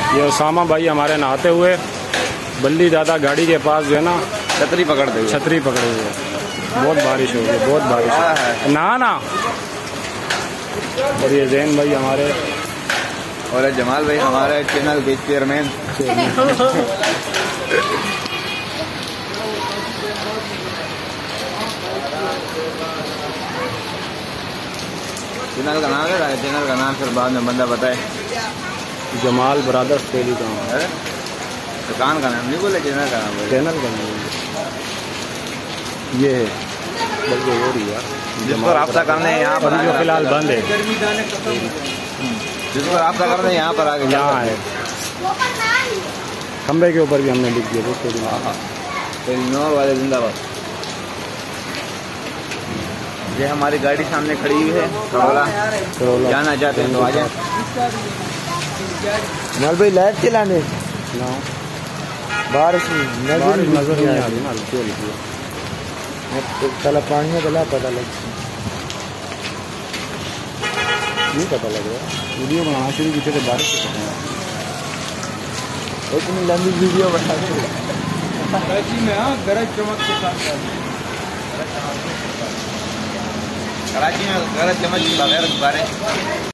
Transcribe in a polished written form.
ये उसामा भाई हमारे नहाते हुए, बल्ली दादा गाड़ी के पास जो है ना छतरी पकड़े हुए बहुत बारिश हो गई, बहुत बारिश है। ना और ये जैन भाई हमारे, और जमाल भाई हमारे चैनल के चेयरमैन। चैनल का नाम है, चैनल का नाम फिर बाद में बंदा बताए। जमाल ब्रदर्स टेलीकॉम है, दुकान का नाम नहीं बोले, चैनल का नाम बोले। चैनल का नाम ये है, बल्कि हो रही है जिसको राब्ता करने यहाँ पर जो फिलहाल बंद है, जिसको राब्ता करने यहाँ पर आगे यहाँ है। खंबे के ऊपर भी हमने लिख दिया दोस्तों, नौर वाले जिंदाबाद। ये हमारी गाड़ी सामने खड़ी हुई है, करोला। जाना चाहते हैं तो आ जाए। नल भाई लाइट चलाने बारिश नजर नहीं आ रही ना, चला पानी में चला पता लग नहीं पता लग रहा। वीडियो बनाना शुरू की थे बारिश से पता है, इतनी लंबी वीडियो बना कराची में। हाँ, गरज चमक के साथ कराची में गरज चमक के बगैर बारिश।